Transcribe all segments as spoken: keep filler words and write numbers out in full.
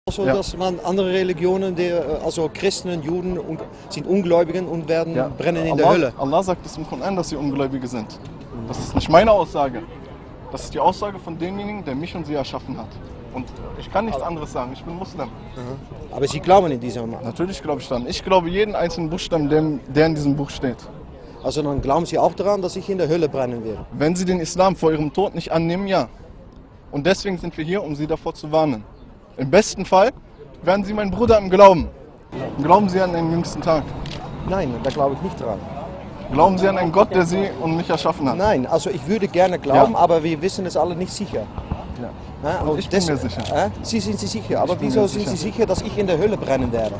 Also, Ja. dass man andere Religionen, die, also Christen, Juden und, sind Ungläubigen und werden Ja. brennen in Allah, der Hölle. Allah sagt es im Koran, dass sie Ungläubige sind. Das ist nicht meine Aussage. Das ist die Aussage von demjenigen, der mich und sie erschaffen hat. Und ich kann nichts anderes sagen. Ich bin Muslim. Aber Sie glauben in diesem. Natürlich glaube ich daran. Ich glaube jeden einzelnen Buchstaben, der, der in diesem Buch steht. Also dann glauben Sie auch daran, dass ich in der Hölle brennen werde. Wenn sie den Islam vor ihrem Tod nicht annehmen, ja. Und deswegen sind wir hier, um sie davor zu warnen. Im besten Fall werden sie mein Bruder im Glauben. Glauben sie an den jüngsten Tag. Nein, da glaube ich nicht dran. Glauben sie an einen Gott, der sie und mich erschaffen hat. Nein, also ich würde gerne glauben, Ja. aber wir wissen es alle nicht sicher. Ja. Ja, Und ich bin mir sicher. Äh? Sie sind sich sicher, aber bin wieso mir sind sicher. Sie sicher, dass ich in der Hölle brennen werde?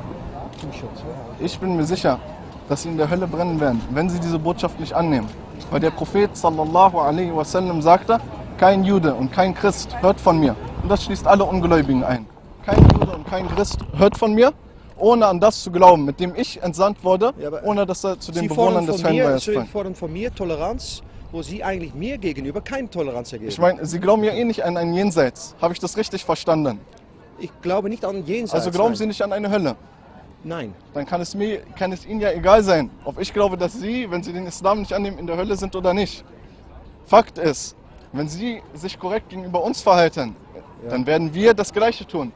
Ich bin mir sicher, dass sie in der Hölle brennen werden, wenn sie diese Botschaft nicht annehmen. Weil der Prophet sallallahu alaihi wasallam sagte, kein Jude und kein Christ hört von mir. Und das schließt alle Ungläubigen ein. Kein Jude und kein Christ hört von mir, ohne an das zu glauben, mit dem ich entsandt wurde, Ja, aber ohne dass er zu den Sie Bewohnern fordern des von, mir, Fernwehrs Sie fand. fordern von mir Toleranz, wo Sie eigentlich mir gegenüber keine Toleranz ergeben. Ich meine, sie glauben ja eh nicht an ein Jenseits. Habe ich das richtig verstanden? Ich glaube nicht an Jenseits. Also glauben nein. Sie nicht an eine Hölle? Nein. Dann kann es, mir, kann es Ihnen ja egal sein, ob ich glaube, dass Sie, wenn Sie den Islam nicht annehmen, in der Hölle sind oder nicht. Fakt ist, wenn Sie sich korrekt gegenüber uns verhalten, dann werden wir das Gleiche tun.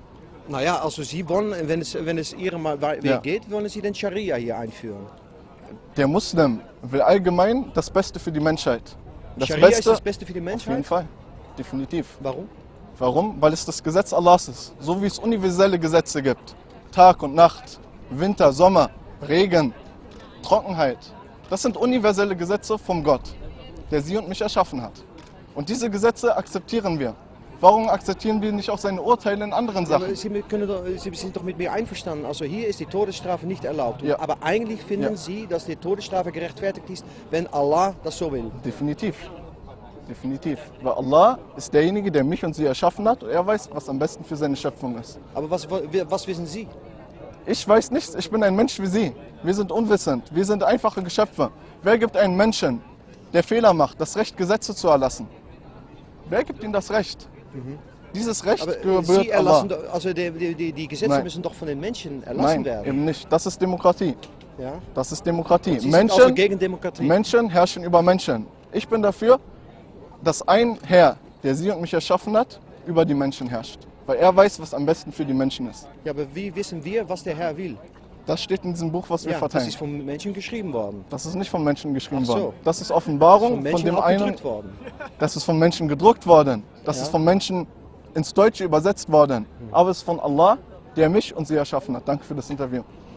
Naja, also Sie wollen, wenn es, wenn es Ihrem Weg Ja. geht, wollen Sie den Scharia hier einführen. Der Muslim will allgemein das Beste für die Menschheit. Das Scharia Beste, ist das Beste für die auf jeden Menschheit? Fall, definitiv. Warum? Warum? Weil es das Gesetz Allahs ist. So wie es universelle Gesetze gibt. Tag und Nacht, Winter, Sommer, Regen, Trockenheit. Das sind universelle Gesetze vom Gott, der sie und mich erschaffen hat. Und diese Gesetze akzeptieren wir. Warum akzeptieren wir nicht auch seine Urteile in anderen Ja, aber Sachen? Sie, können doch, Sie sind doch mit mir einverstanden. Also hier ist die Todesstrafe nicht erlaubt. Ja. Aber eigentlich finden Ja. Sie, dass die Todesstrafe gerechtfertigt ist, wenn Allah das so will. Definitiv. Definitiv. Weil Allah ist derjenige, der mich und sie erschaffen hat und er weiß, was am besten für seine Schöpfung ist. Aber was, was wissen Sie? Ich weiß nichts, ich bin ein Mensch wie Sie. Wir sind unwissend, wir sind einfache Geschöpfe. Wer gibt einem Menschen, der Fehler macht, das Recht, Gesetze zu erlassen? Wer gibt ihm das Recht? Dieses Recht Aber gebührt Sie erlassen, Allah. doch- also die, die, die, die Gesetze Nein. müssen doch von den Menschen erlassen Nein, werden. eben nicht. Das ist Demokratie. Ja? Das ist Demokratie. Sie sind Menschen, also gegen Demokratie. Menschen herrschen über Menschen. Ich bin dafür, dass ein Herr, der Sie und mich erschaffen hat, über die Menschen herrscht. Weil er weiß, was am besten für die Menschen ist. Ja, aber wie wissen wir, was der Herr will? Das steht in diesem Buch, was wir Ja, das verteilen. ist von Menschen geschrieben worden. Das ist nicht von Menschen geschrieben Ach so. worden. Das ist Offenbarung Von von, Menschen dem auch einen. gedrückt worden. Das ist von Menschen gedruckt worden. Das Ja. ist von Menschen ins Deutsche übersetzt worden. Aber es ist von Allah, der mich und sie erschaffen hat. Danke für das Interview.